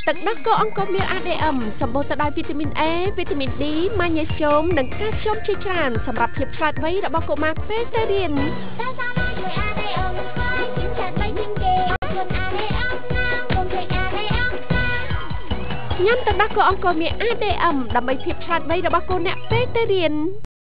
ទឹកដោះគោអង្គមាន ADM សម្បូរទៅដោយវីតាមីន A វីតាមីន D ម៉ាញ៉េស្យូមនិងកាល់ស្យូមជាច្រើនសម្រាប់ភាពឆ្លាតវៃរបស់កុមារពេលទៅរៀនតែសាលាជួយ ADM ហើយជាឆ្លាតវៃជាងគេអរគុណ ADM ណាស់កុំភ្លេច ADM ញ៉ាំទឹកដោះគោអង្គមាន ADM ដើម្បីភាពឆ្លាតវៃរបស់កូនអ្នកពេលទៅរៀន